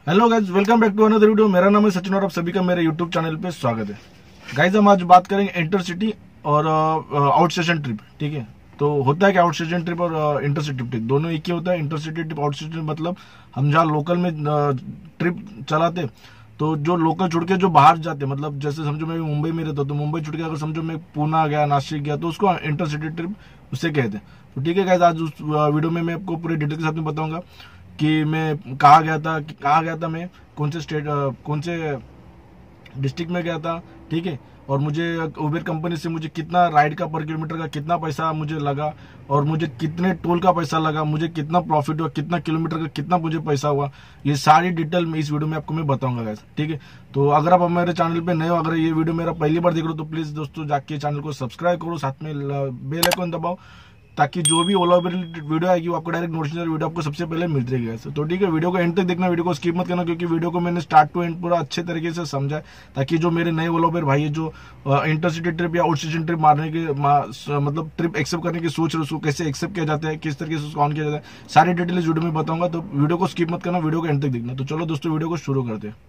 Hello guys, welcome back to another video. मेरा नाम है सचिन और आप सभी का मेरे यूट्यूब चैनल पे स्वागत है। गाइज, हम आज बात करेंगे इंटरसिटी और आउट स्टेशन ट्रिप। ठीक है, तो होता है कि आउट स्टेशन ट्रिप और इंटरसिटी ट्रिप दोनों एक ही होता है। इंटरसिटी ट्रिप, आउट स्टेशन मतलब हम जहाँ लोकल में ट्रिप चलाते, तो जो लोकल छोड़ के जो बाहर जाते, मतलब जैसे समझो मैं मुंबई में रहता हूँ, तो मुंबई छोड़ के अगर समझो मैं पूना गया, नासिक गया, तो उसको इंटरसिटी ट्रिप उसे कहते हैं। तो ठीक है गाइज, आज उस वीडियो में मैं आपको पूरे डिटेल के साथ में बताऊंगा कि मैं कहाँ गया था, मैं कौन से स्टेट, कौन से डिस्ट्रिक्ट में गया था। ठीक है, और मुझे उबेर कंपनी से मुझे कितना राइड का पर किलोमीटर का कितना पैसा मुझे लगा, और मुझे कितने टोल का पैसा लगा, मुझे कितना प्रॉफिट हुआ, कितना किलोमीटर का कितना मुझे पैसा हुआ, ये सारी डिटेल में इस वीडियो में आपको मैं बताऊंगा गाइस। ठीक है, तो अगर आप मेरे चैनल पे नए हो, अगर ये वीडियो मेरा पहली बार देख रहे हो, तो प्लीज दोस्तों जाके चैनल को सब्सक्राइब करो, साथ में बेल आइकन दबाओ, ताकि जो भी ओला उबेर वीडियो आएगी वो आपको डायरेक्ट नोटिफिकेशन वीडियो आपको सबसे पहले मिलती रहेगी ऐसे। तो ठीक है, वीडियो को एंड तक देखना, वीडियो को स्किप मत करना, क्योंकि वीडियो को मैंने स्टार्ट टू एंड पूरा अच्छे तरीके से समझा है, ताकि जो मेरे नए ओला उबेर भाई है जो इंटरसिटी ट्रिप या आउट स्टेशन ट्रिप मारने के मतलब ट्रिप एक्सेप्ट करने की सोच रहे, उसको कैसे एक्सेप्ट किया जाता है, किस तरीके से उसको ऑन किया जाता है, सारी डिटेल इस वीडियो में बताऊंगा। तो वीडियो को स्किप मत करना, वीडियो को एंड तक देखना। तो चलो दोस्तों, वीडियो को शुरू करते हैं।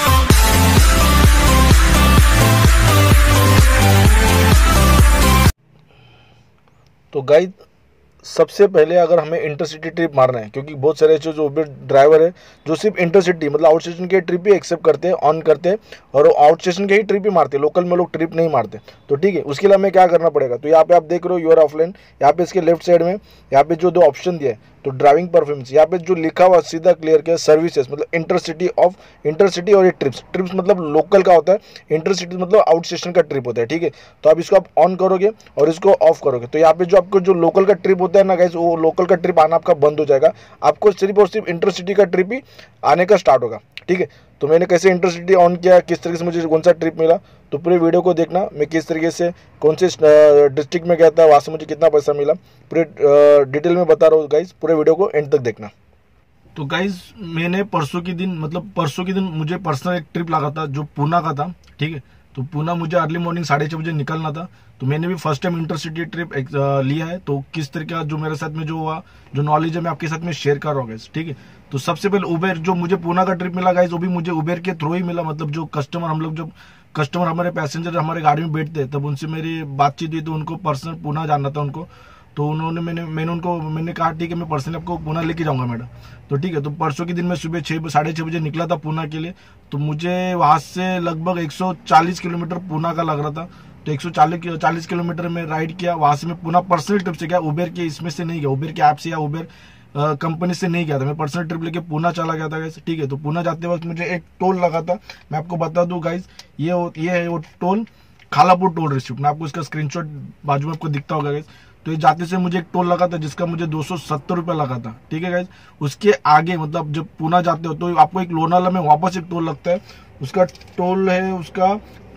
तो गाइस, सबसे पहले अगर हमें इंटरसिटी ट्रिप मारना है, क्योंकि बहुत सारे जो उबेर ड्राइवर है जो सिर्फ इंटरसिटी मतलब आउट स्टेशन के ट्रिप ही एक्सेप्ट करते हैं, ऑन करते हैं, और आउट स्टेशन के ही ट्रिप ही मारते हैं, लोकल में लोग ट्रिप नहीं मारते। तो ठीक है, उसके लिए हमें क्या करना पड़ेगा, तो यहाँ पे आप देख रहे हो यूआर ऑफलाइन, यहाँ पे इसके लेफ्ट साइड में यहाँ पे जो दो ऑप्शन दिया है, तो ड्राइविंग परफॉर्मेंस, यहाँ पे जो लिखा हुआ सीधा क्लियर किया सर्विसेज, मतलब इंटरसिटी और ये ट्रिप्स मतलब लोकल का होता है, इंटरसिटी मतलब आउट स्टेशन का ट्रिप होता है। ठीक है, तो अब इसको आप ऑन करोगे और इसको ऑफ करोगे, तो यहाँ पे जो आपको जो लोकल का ट्रिप होता है ना गाइस, वो लोकल का ट्रिप आना आपका बंद हो जाएगा, आपको सिर्फ और सिर्फ इंटरसिटी का ट्रिप ही आने का स्टार्ट होगा। ठीक है, तो मैंने कैसे इंटरसिटी ऑन किया, किस तरीके से मुझे कौन सा ट्रिप मिला, तो पूरे वीडियो को देखना, मैं किस तरीके से कौन से डिस्ट्रिक्ट में गया था, वहाँ से मुझे कितना पैसा मिला, पूरे डिटेल में बता रहा हूँ गाइस, पूरे वीडियो को एंड तक देखना। तो गाइस, मैंने परसों के दिन मुझे पर्सनल एक ट्रिप लगा था जो पूना का था। ठीक है, तो पूना मुझे अर्ली मॉर्निंग 6:30 बजे निकलना था, तो मैंने भी फर्स्ट टाइम इंटरसिटी ट्रिप लिया है। तो किस तरह का जो मेरे साथ में जो हुआ, जो नॉलेज है, मैं आपके साथ में शेयर कर रहा हूँ गाइस। ठीक है, तो सबसे पहले उबेर जो मुझे पूना का ट्रिप मिला गाइस, वो भी मुझे उबेर के थ्रू ही मिला। मतलब जो कस्टमर हमारे पैसेंजर हमारे गाड़ी में बैठते तब उनसे मेरी बातचीत हुई, तो उनको पर्सनल पूना जाना था उनको, तो उन्होंने मैंने कहा ठीक है, मैं पर्सनली आपको पूना लेके जाऊंगा मैडम। तो ठीक है, तो परसों के दिन मैं सुबह 6:30 बजे निकला था पूना के लिए। तो मुझे वहां से लगभग 140 किलोमीटर पूना का लग रहा था, तो 140 किलोमीटर में राइड किया। वहां से मैं पूना पर्सनल ट्रिप से गया, उबेर के इसमें से नहीं गया, उबेर के ऐप से या उबेर कंपनी से नहीं गया था, मैं पर्सनल ट्रिप लेके पूना चला गया था गाइस। ठीक है, तो पूना जाते वक्त मुझे एक टोल लगा था, मैं आपको बता दूं गाइस, ये है वो टोल, खालापुर टोल रिसिप्ट, मैं आपको इसका स्क्रीनशॉट बाजू में आपको दिखता होगा गाइस। तो ये जाते से मुझे एक टोल लगा था जिसका मुझे 270 रुपये लगा था। ठीक है गाइस, उसके आगे मतलब जब पूना जाते हो तो आपको एक लोनावाला में वापस एक टोल लगता है, उसका टोल है उसका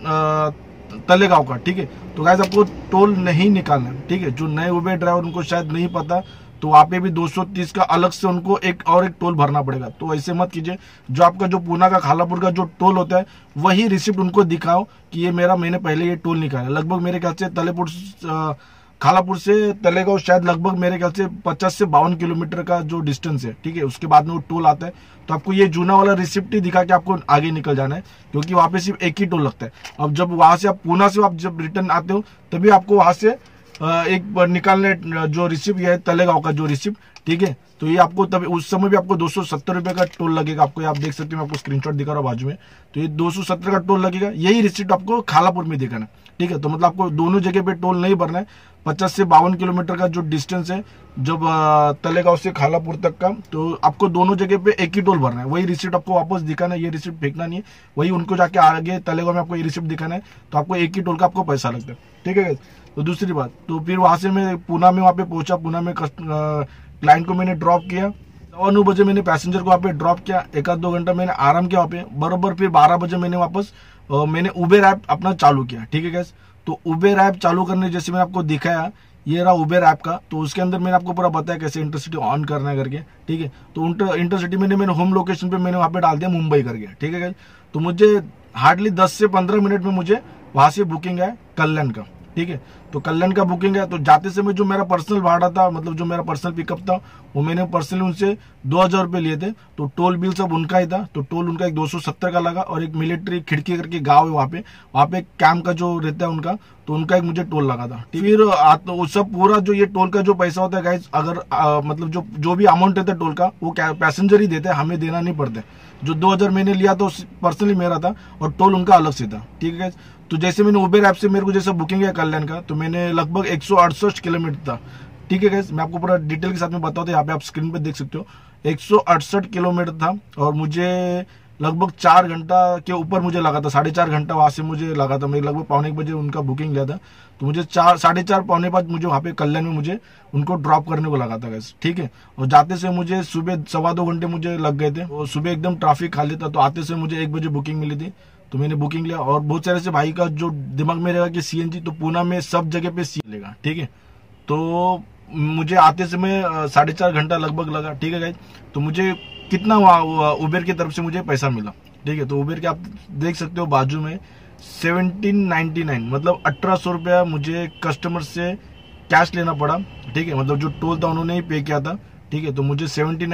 तलेगांव का। ठीक है, तो गाइस आपको टोल नहीं निकालना है। ठीक है, जो नए उबेर ड्राइवर उनको शायद नहीं पता, तो वहाँ पे भी 230 का अलग से उनको एक टोल भरना पड़ेगा। तो ऐसे मत कीजिए, जो आपका जो पूना का खालापुर का जो टोल होता है वही रिसिप्ट उनको दिखाओ कि ये मैंने पहले ये टोल निकाला। लगभग मेरे ख्याल से खालापुर से तलेगांव शायद लगभग मेरे ख्याल से 50 से 52 किलोमीटर का जो डिस्टेंस है। ठीक है, उसके बाद में वो टोल आता है, तो आपको ये जूना वाला रिसिप्ट ही दिखा के आपको आगे निकल जाना है, क्योंकि वहां पे सिर्फ एक ही टोल लगता है। अब जब वहां से आप पूना से आप जब रिटर्न आते हो, तभी आपको वहां से एक निकालने जो रिसिप्ट है तलेगांव का जो रिसिप्ट। ठीक है, तो ये आपको तब उस समय भी आपको 270 रुपए का टोल लगेगा। आपको आप देख सकते हो, मैं आपको स्क्रीनशॉट दिखा रहा हूँ बाजू में, तो ये 270 का टोल लगेगा, यही रिसिप्ट आपको खालापुर में दिखाना है। ठीक है, तो मतलब आपको दोनों जगह पे टोल नहीं भरना है। 50 से 52 किलोमीटर का जो डिस्टेंस है जब तलेगांव से खालापुर तक का, तो आपको दोनों जगह पे एक ही टोल भरना है, वही रिसिप्ट आपको वापस दिखाना है, ये रिसिप्ट फेंकना नहीं है, वही उनको जाके आगे तलेगांव में आपको ये रिसिप्ट दिखाना है, तो आपको एक ही टोल का आपको पैसा लगता है। ठीक है, तो दूसरी बात, तो फिर वहां से मैं पूना में वहां पे पहुंचा, पूना में क्लाइंट को मैंने ड्रॉप किया, 9 बजे मैंने पैसेंजर को वहाँ पे ड्रॉप किया, 1-2 घंटा मैंने आराम किया वहाँ पे, बराबर फिर 12 बजे मैंने वापस मैंने उबेर ऐप अपना चालू किया। ठीक है गैस, तो उबेर ऐप चालू करने जैसे मैंने आपको दिखाया, ये रहा उबेर ऐप का, तो उसके अंदर मैंने आपको पूरा बताया कैसे इंटरसिटी ऑन करना है करके। ठीक है, तो इंटरसिटी मैंने होम लोकेशन पे मैंने वहाँ पे डाल दिया मुंबई करके। ठीक है गैस, तो मुझे हार्डली 10 से 15 मिनट में मुझे वहां से बुकिंग है कल्याण का। ठीक है। तो कल्याण का बुकिंग है। तो जाते समय जो मेरा पर्सनल भाड़ा था, मतलब जो मेरा पर्सनल पिकअप था, वो मैंने पर्सनली उनसे 2000 रुपये लिए थे। तो टोल बिल सब उनका ही था। तो टोल उनका एक 270 का लगा, और एक मिलिट्री खिड़की करके गाँव है वहाँ पे कैंप का जो रहता है उनका, तो उनका एक मुझे टोल लगा था। फिर वो सब पूरा जो ये टोल का जो पैसा होता है गाइस, अगर मतलब जो भी अमाउंट रहता है टोल का, वो पैसेंजर ही देते हैं, हमें देना नहीं पड़ता। जो 2000 मैंने लिया तो पर्सनली मेरा था, और टोल उनका अलग से था, ठीक है। तो जैसे मैंने उबेर ऐप से मेरे को जैसा बुकिंग है कल्याण का, तो मैंने लगभग 168 किलोमीटर था, ठीक है गाइस। मैं आपको पूरा डिटेल के साथ में बताता हूँ, यहाँ पे आप स्क्रीन पे देख सकते हो 168 किलोमीटर था, और मुझे लगभग 4 घंटा के ऊपर मुझे लगा था, 4.5 घंटा वहां से मुझे लगा था। मैं लगभग 4:45 बजे उनका बुकिंग लिया था, तो मुझे 4:30 4:45 मुझे वहाँ पे कल्याण में मुझे उनको ड्रॉप करने को लगा था गाइस, ठीक है। और जाते से मुझे सुबह 2.25 घंटे मुझे लग गए थे, और सुबह एकदम ट्रैफिक खाली था। तो आते से मुझे 1 बजे बुकिंग मिली थी, तो मैंने बुकिंग लिया। और बहुत सारे से भाई का जो दिमाग में रहेगा कि सीएनजी तो पूना में सब जगह पे सी लेगा, ठीक है। तो मुझे आते समय 4.5 घंटा लगभग लगा, ठीक है गाइस। तो मुझे कितना उबेर की तरफ से मुझे पैसा मिला, ठीक है। तो उबेर के आप देख सकते हो बाजू में 1799, मतलब 1800 रुपया मुझे कस्टमर से कैश लेना पड़ा, ठीक है। मतलब जो टोल था उन्होंने ही पे किया था, ठीक है। तो मुझे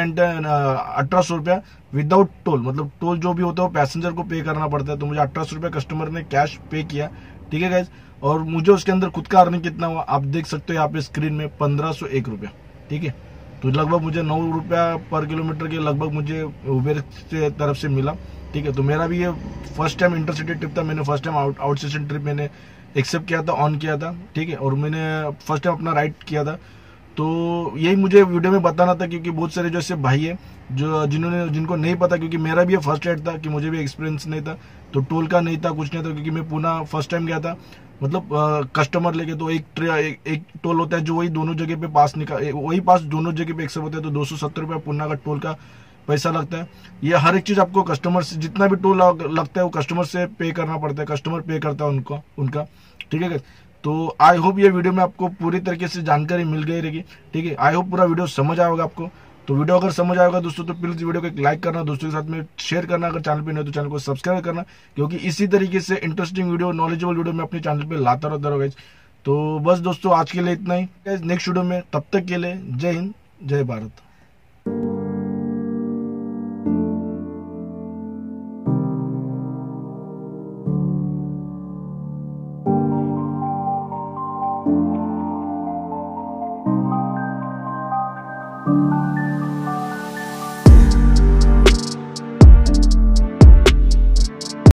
1800 रुपया विदाउट टोल, मतलब टोल जो भी होता है वो पैसेंजर को पे करना पड़ता है। तो मुझे 1800 रुपया कस्टमर ने कैश पे किया, ठीक है गाइज। और मुझे उसके अंदर खुद का अर्निंग कितना हुआ आप देख सकते हो यहाँ पे स्क्रीन में, 1501 रुपया, ठीक है। तो लगभग मुझे 9 रुपया पर किलोमीटर के लगभग मुझे उबेर से तरफ से मिला, ठीक है। तो मेरा भी ये फर्स्ट टाइम इंटरसिटी ट्रिप था। मैंने first time out station trip मैंने एक्सेप्ट किया था, ऑन किया था, ठीक है। और मैंने फर्स्ट टाइम अपना राइड किया था। तो यही मुझे वीडियो में बताना था, क्योंकि बहुत सारे जो ऐसे भाई है जो जिनको नहीं पता, क्योंकि मेरा भी ये फर्स्ट राइड था कि मुझे भी एक्सपीरियंस नहीं था, तो टोल का नहीं था, कुछ नहीं था, क्योंकि मैं पूना फर्स्ट टाइम गया था, मतलब कस्टमर लेके। तो एक टोल होता है जो वही दोनों जगह पे पास वही पास दोनों जगह पे एक्सेप्ट होता है। तो 270 रुपया पूना का टोल का पैसा लगता है। ये हर एक चीज आपको कस्टमर से, जितना भी टोल लगता है वो कस्टमर से पे करना पड़ता है, कस्टमर पे करता है उनका, ठीक है। तो आई होप ये वीडियो में आपको पूरी तरीके से जानकारी मिल गई रहेगी, ठीक है। आई होप पूरा वीडियो समझ आएगा आपको। तो वीडियो अगर समझ आएगा दोस्तों, तो प्लीज वीडियो को एक लाइक करना, दोस्तों के साथ में शेयर करना। अगर चैनल पे नहीं तो चैनल को सब्सक्राइब करना, क्योंकि इसी तरीके से इंटरेस्टिंग वीडियो, नॉलेजेबल वीडियो मैं अपने चैनल पे लाता रहता हूँ। तो बस दोस्तों आज के लिए इतना ही, नेक्स्ट वीडियो में, तब तक के लिए जय हिंद, जय भारत।